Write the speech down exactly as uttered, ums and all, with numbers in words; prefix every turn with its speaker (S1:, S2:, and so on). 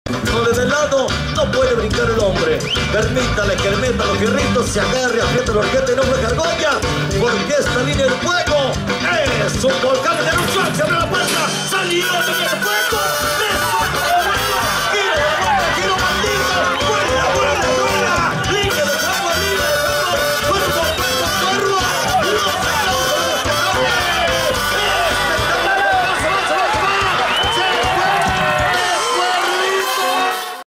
S1: No le dé lado, no puede brincar el hombre. Permítale que le meta los fierritos, se agarre, aprieta la horqueta y no me cargoña, porque esta línea del fuego es un volcán de erupción. Se abre la puerta, salió.